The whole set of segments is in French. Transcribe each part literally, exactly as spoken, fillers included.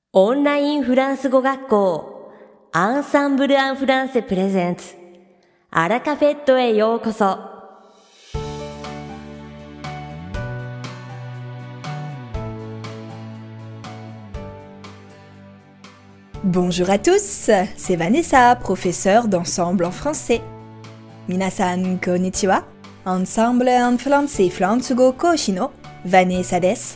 オンラインフランス語学校アンサンブル・アン・フランセプレゼンツアラカフェットへようこそ。 Bonjour à tous, c'est Vanessa, professeure d'ensemble en français. Minasan konnichiwa, ensemble en français Fransugo Koshi no Vanessa desu.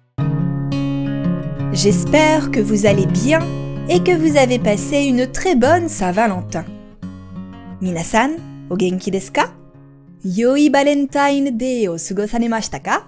J'espère que vous allez bien et que vous avez passé une très bonne Saint-Valentin. Minasan, o genki desu ka? Yoi Valentine Day o sugosanemashita ka?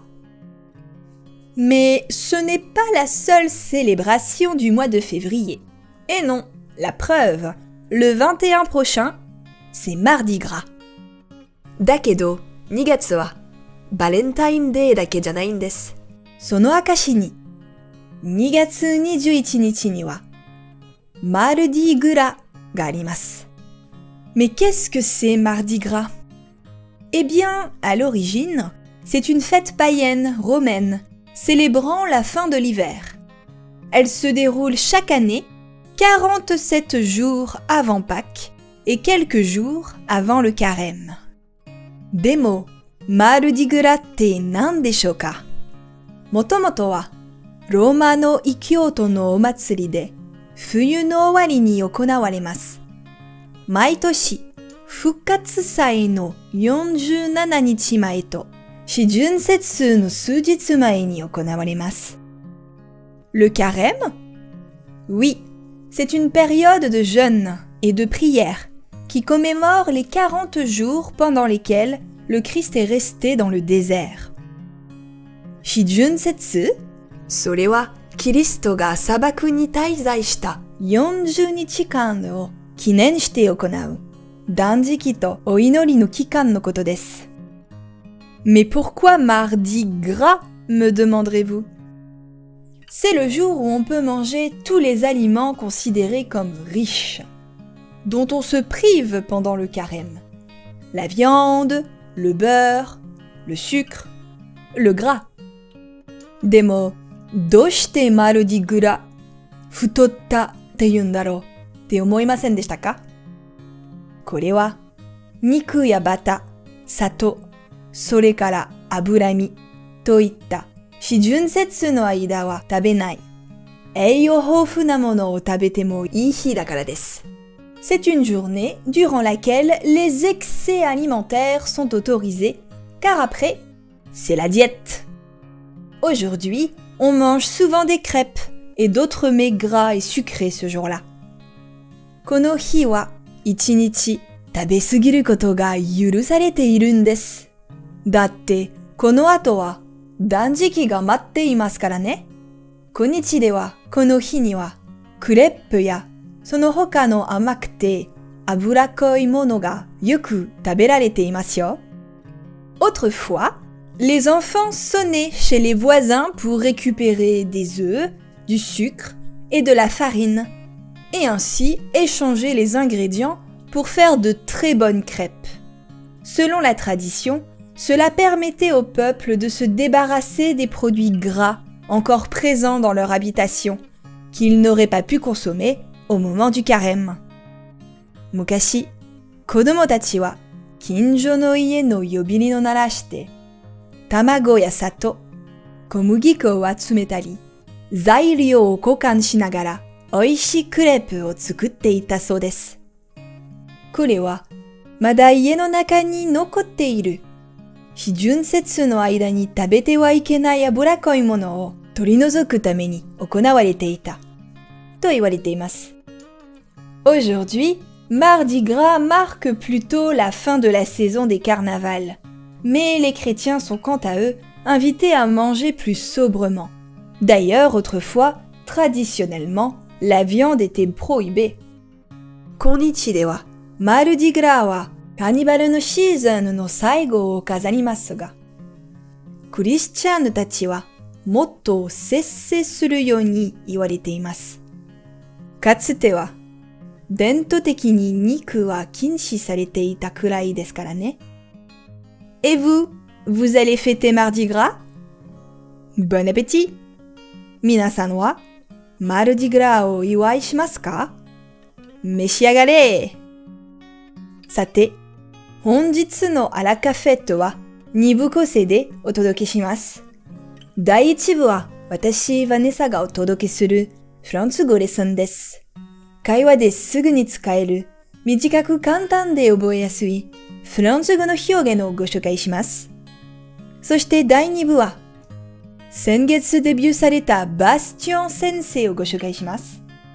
Mais ce n'est pas la seule célébration du mois de février. Et non, la preuve, le vingt et un prochain, c'est Mardi Gras. Dakedo, ni gatsu wa Valentine Day dake janai desu. Sono akashi ni ni gatsu niじゅういちにちni wa Mardi Gras ga arimasu. Mais qu'est-ce que c'est Mardi Gras? Eh bien, à l'origine, c'est une fête païenne romaine célébrant la fin de l'hiver. Elle se déroule chaque année quarante-sept jours avant Pâques et quelques jours avant le carême. Demo, Mardi Gras te nan deshou ka? Motomoto wa Roma no Kyoto no omatsuri de fuyu no owari ni okonawaremasu. Maitoshi, Fukkatsu sai noよんじゅうななにちまえとShijunsetsu no sujitsu mae ni okonawaremasu. Le carême? Oui, c'est une période de jeûne et de prière qui commémore les quarante jours pendant lesquels le Christ est resté dans le désert. Shijunsetsu? それはキリストが砂漠に滞在したよんじゅうにちかんを記念して行う断食とお祈りの期間のことです。Mais pourquoi Mardi Gras, me demanderez-vous? C'est le jour où on peut manger tous les aliments considérés comme riches, dont on se prive pendant le carême. La viande, le beurre, le sucre, le gras. Demo, どうしてMardi Gras太ったって言うんだろうって思いませんでしたか？これは肉やバタ、砂糖、それから脂身といった四旬節の間は食べない栄養豊富なものを食べてもいい日だからです。C'est une journée durant laquelle les excès alimentaires sont autorisés, car après, c'est la diète. Aujourd'hui, on mange souvent des crêpes et d'autres mets gras et sucrés ce jour-là. この日は一日食べ過ぎることが許されているんです。だってこの後は断食が待っていますからね。今日ではこの日にはクレップやその他の甘くて脂っこいものがよく食べられていますよ。Autrefois, les enfants sonnaient chez les voisins pour récupérer des œufs, du sucre et de la farine, et ainsi échanger les ingrédients pour faire de très bonnes crêpes. Selon la tradition, cela permettait au peuple de se débarrasser des produits gras encore présents dans leur habitation, qu'ils n'auraient pas pu consommer au moment du carême. Mukashi, kodomo tachi wa kinjo no ie no yobiri no narashite tamago ya sato, komugiko o atsumetari, zairyo o kokan shinagara oishii crepe o tsukutte ita sou desu. これはまだ家の中に残っている四旬節の間に食べてはいけない脂っこいものを取り除くために行われていたと言われています。Aujourd'hui, Mardi Gras marque plutôt la fin de la saison des carnavals, mais les chrétiens sont quant à eux invités à manger plus sobrement. D'ailleurs, autrefois, traditionnellement, la viande était prohibée. 今日ではMardi Gras はカニバルのシーズンの最後を飾りますが、クリスチャンたちはもっと節制するように言われています。かつては伝統的に肉は禁止されていたくらいですからね。Et vous, vous allez fêter Mardi Gras? Bon appétit! 皆さんはマルディグラをお祝いしますか？召し上がれ。さて、本日のアラカフェットはに部構成でお届けします。だいいち部は私、ヴァネッサがお届けするフランス語レッスンです。会話ですぐに使える、短く簡単で覚えやすいフランス語の表現をご紹介します。そしてだいに部は、先月デビューされたバスティオン先生をご紹介します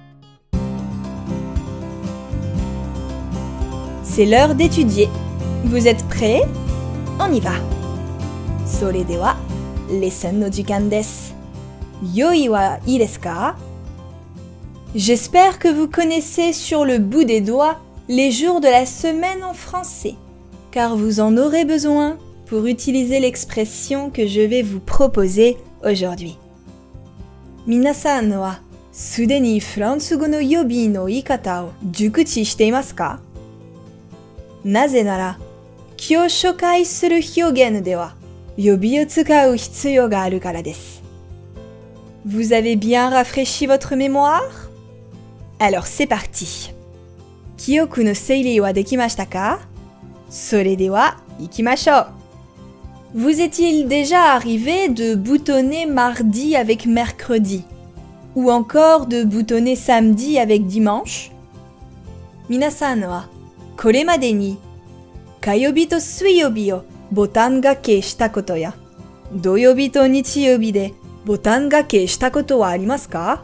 。C'est l'heure d'étudier. Vous êtes prêts? On y va. それでは、レッスンの時間です。用意はいいですか? J'espère que vous connaissez sur le bout des doigts les jours de la semaine en français, car vous en aurez besoin pour utiliser l'expression que je vais vous proposer aujourd'hui. 皆さんはすでにフランス語の予備の言い方を熟知していますか? なぜなら、今日紹介する表現では予備を使う必要があるからです。Vous avez bien rafraîchi votre mémoire? Alors c'est parti. 記憶の整理はできましたか? それでは行きましょう。Vous est-il déjà arrivé de boutonner mardi avec mercredi? Ou encore de boutonner samedi avec dimanche? 皆さんはこれまでに火曜日と水曜日をボタン掛けしたことや土曜日と日曜日でボタン掛けしたことはありますか?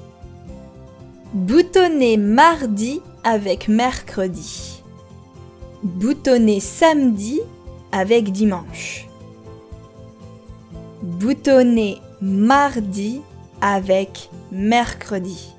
Boutonner mardi avec mercredi. Boutonner samedi avec dimanche. Boutonner mardi avec mercredi.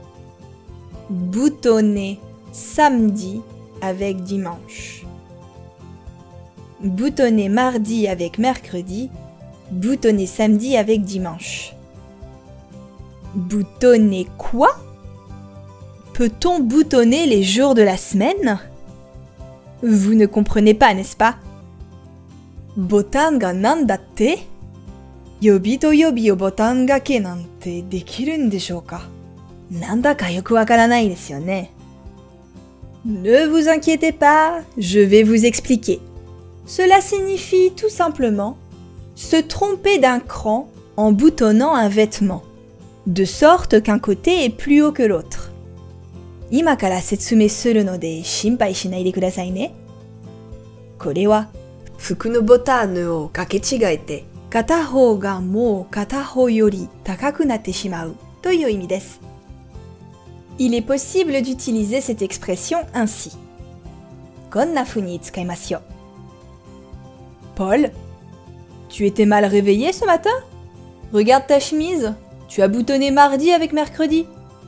Boutonner samedi avec dimanche. Boutonner mardi avec mercredi. Boutonner samedi avec dimanche. Boutonner quoi? Peut-on boutonner les jours de la semaine? Vous ne comprenez pas, n'est-ce pas? Botan ga nan datte? Yobi to yobi o botan gake nante dekirun deshou ka? Nanda ka yoku wakaranai desu yo ne. Ne vous inquiétez pas, je vais vous expliquer. Cela signifie tout simplement se tromper d'un cran en boutonnant un vêtement, de sorte qu'un côté est plus haut que l'autre. 今から説明するので心配しないでくださいね。これは服のボタンを掛け違えて片方がもう片方より高くなってしまうという意味です。Il est possible d'utiliser cette expression ainsi. こんな風に使いますよ。Paul, tu étais mal réveillé ce matin? Regarde ta chemise, tu as boutonné mardi avec mercredi.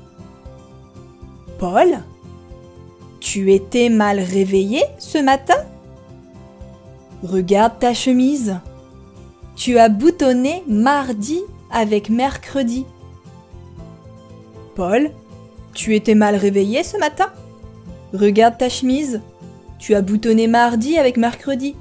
Paul, tu étais mal réveillé ce matin? Regarde ta chemise. Tu as boutonné mardi avec mercredi. Paul, tu étais mal réveillé ce matin? Regarde ta chemise. Tu as boutonné mardi avec mercredi.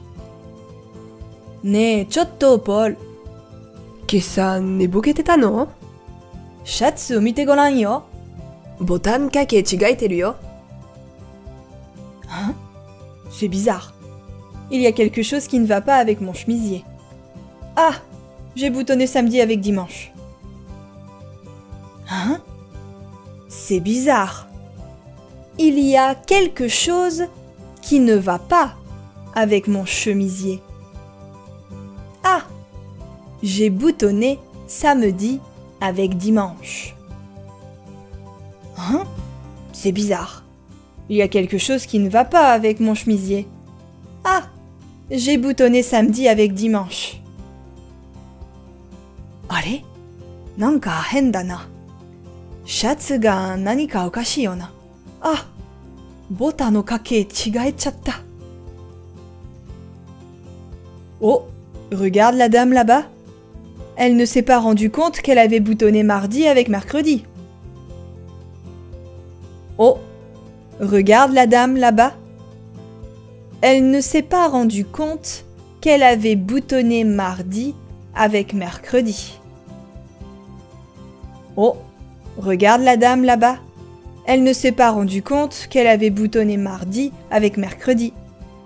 Ne, chotto, Paul. 今朝寝ぼけてたの? シャツを見てごらんよ。ボタン掛け違えてるよ。Hein? C'est bizarre. Il y a quelque chose qui ne va pas avec mon chemisier. Ah, j'ai boutonné samedi avec dimanche. Hein? C'est bizarre. Il y a quelque chose qui ne va pas avec mon chemisier. Ah, j'ai boutonné samedi avec dimanche. Hein? C'est bizarre. Il y a quelque chose qui ne va pas avec mon chemisier. Ah, j'ai boutonné samedi avec dimanche. Allez, nanka hen da na. Shatsu ga nanika okashii yo na. Ah, botan no kake chigaechatta. Oh, regarde la dame là-bas. Elle ne s'est pas rendue compte qu'elle avait boutonné mardi avec mercredi. Oh, regarde la dame là-bas. Elle ne s'est pas rendue compte qu'elle avait boutonné mardi avec mercredi. Oh, Regarde la dame là-bas. Elle ne s'est pas rendu compte qu'elle avait boutonné mardi avec mercredi.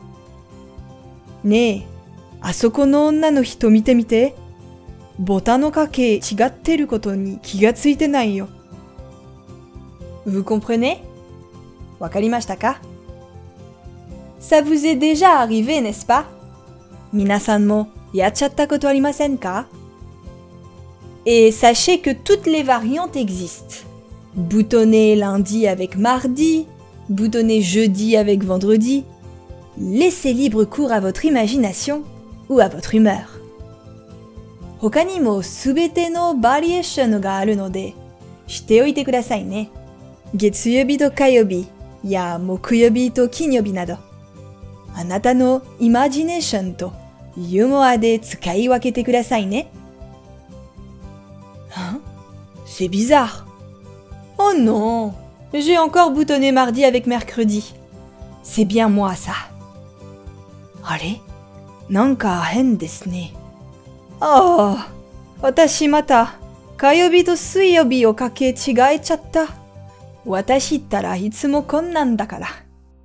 ねえ、あそこの女の人見てみて。ボタンの掛け違ってることに気がついてないよ。Vous comprenez? わかりましたか? Ça vous est déjà arrivé, n'est-ce pas? 皆さんもやっちゃったことありませんか? Et sachez que toutes les variantes existent. Boutonner lundi avec mardi, boutonner jeudi avec vendredi. Laissez libre cours à votre imagination ou à votre humeur. 他にもすべてのバリエーションがあるので、知っておいてくださいね。月曜日と火曜日や木曜日と金曜日など、あなたのイマジネーションとユーモアで使い分けてくださいね。Hein? C'est bizarre. Oh non, j'ai encore boutonné mardi avec mercredi. C'est bien moi ça. あれ? なんか変ですね。ああ、私また火曜日と水曜日をかけ違えちゃった。私ったらいつもこんなんだから。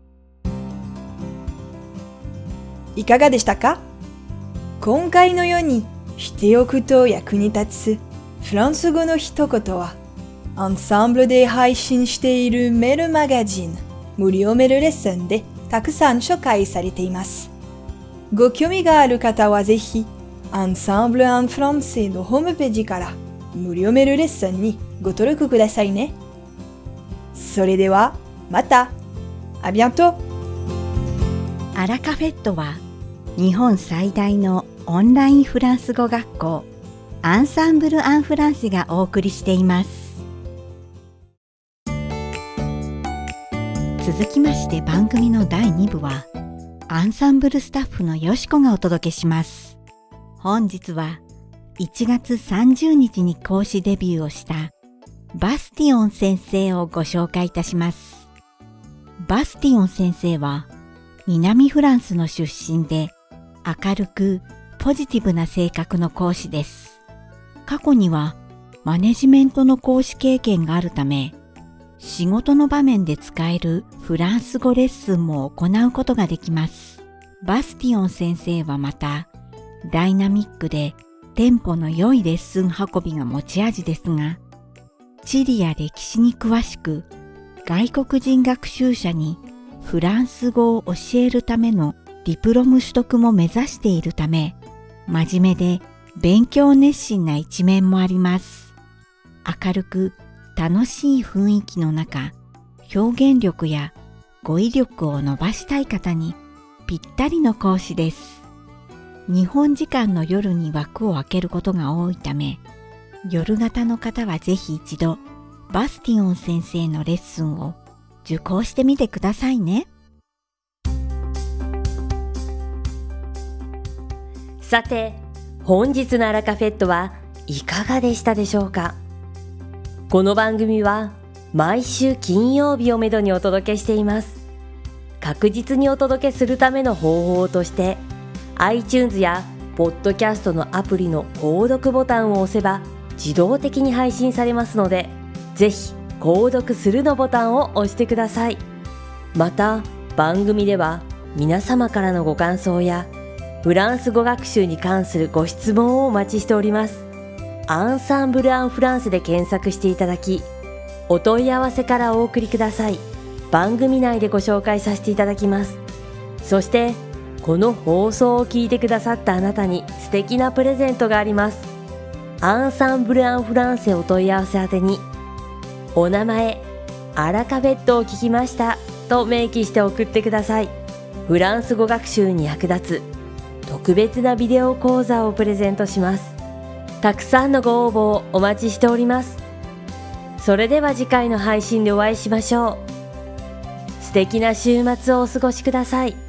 いかがでしたか？今回のようにしておくと役に立つフランス語の一言は、アンサンブルで配信しているメールマガジン、無料メールレッスンでたくさん紹介されています。ご興味がある方はぜひ、Ensemble en français のホームページから無料メールレッスンにご登録くださいね。それではまた。あビアント。 アラカフェットは日本最大のオンラインフランス語学校アンサンブル・アン・フランセがお送りしています。続きまして番組のだいに部はアンサンブルスタッフのよしこがお届けします。本日はいちがつさんじゅうにちに講師デビューをしたバスティオン先生をご紹介いたします。バスティオン先生は南フランスの出身で明るくポジティブな性格の講師です。過去にはマネジメントの講師経験があるため、仕事の場面で使えるフランス語レッスンも行うことができます。バスティオン先生はまた、ダイナミックでテンポの良いレッスン運びが持ち味ですが、地理や歴史に詳しく、外国人学習者にフランス語を教えるためのディプロム取得も目指しているため、真面目で勉強熱心な一面もあります。明るく楽しい雰囲気の中、表現力や語彙力を伸ばしたい方にぴったりの講師です。日本時間の夜に枠を空けることが多いため、夜型の方はぜひ一度バスティオン先生のレッスンを受講してみてくださいね。さて、本日のアラカフェットはいかがでしたでしょうか。この番組は毎週金曜日をめどにお届けしています。確実にお届けするための方法として、iTunes やポッドキャストのアプリの購読ボタンを押せば自動的に配信されますので、ぜひ購読するのボタンを押してください。また番組では皆様からのご感想やフランス語学習に関するご質問をお待ちしております。アンサンブル・アン・フランスで検索していただき、お問い合わせからお送りください。番組内でご紹介させていただきます。そしてこの放送を聞いてくださったあなたに素敵なプレゼントがあります。アンサンブル・アン・フランセお問い合わせ宛てに、お名前、アラカフェットを聞きましたと明記して送ってください。フランス語学習に役立つ特別なビデオ講座をプレゼントします。たくさんのご応募をお待ちしております。それでは次回の配信でお会いしましょう。素敵な週末をお過ごしください。